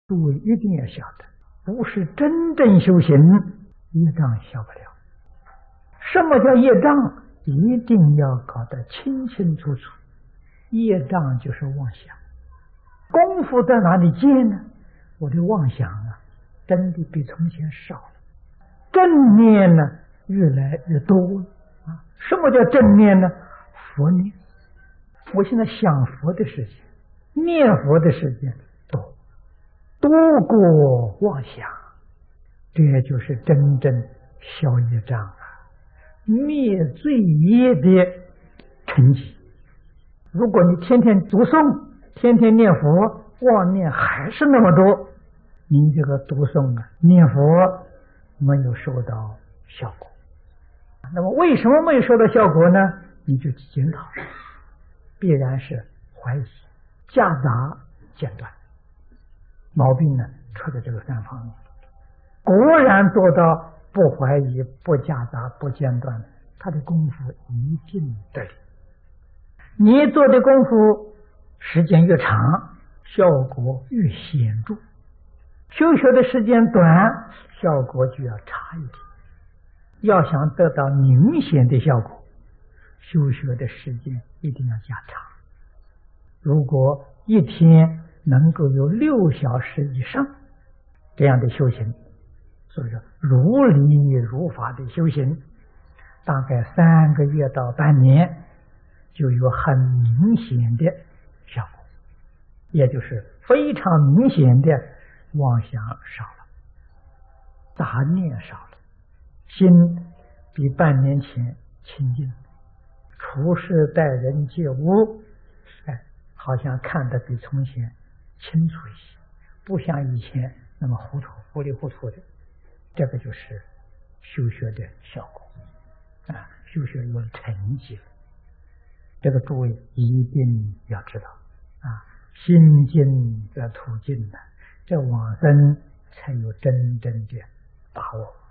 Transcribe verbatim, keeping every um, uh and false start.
诸位一定要晓得，不是真正修行，业障消不了。什么叫业障？一定要搞得清清楚楚。业障就是妄想。功夫在哪里见呢？我的妄想啊，真的比从前少了，正念呢越来越多了啊。什么叫正念呢？佛念。我现在想佛的时间，念佛的时间多，多过妄想，这就是真正消业障啊，灭罪业的成绩。如果你天天读诵，天天念佛，妄念还是那么多，你这个读诵啊念佛没有收到效果。那么为什么没有收到效果呢？你就检讨，必然是怀疑、夹杂、间断，毛病呢出在这个三方面。果然做到不怀疑、不夹杂、不间断，他的功夫一定得力。你做的功夫时间越长，效果越显著；修学的时间短，效果就要差一点。要想得到明显的效果，修学的时间一定要加长。如果一天能够有六小时以上这样的修行，所以说如理如法的修行，大概三个月到半年就有很明显的效果，也就是非常明显的妄想少了，杂念少了，心比半年前清净，处事待人接物，哎，好像看得比从前清楚一些，不像以前那么糊涂糊里糊涂的。这个就是修学的效果啊，修学有成绩了。这个诸位一定要知道啊，心净则土净的，这往生才有真正的把握。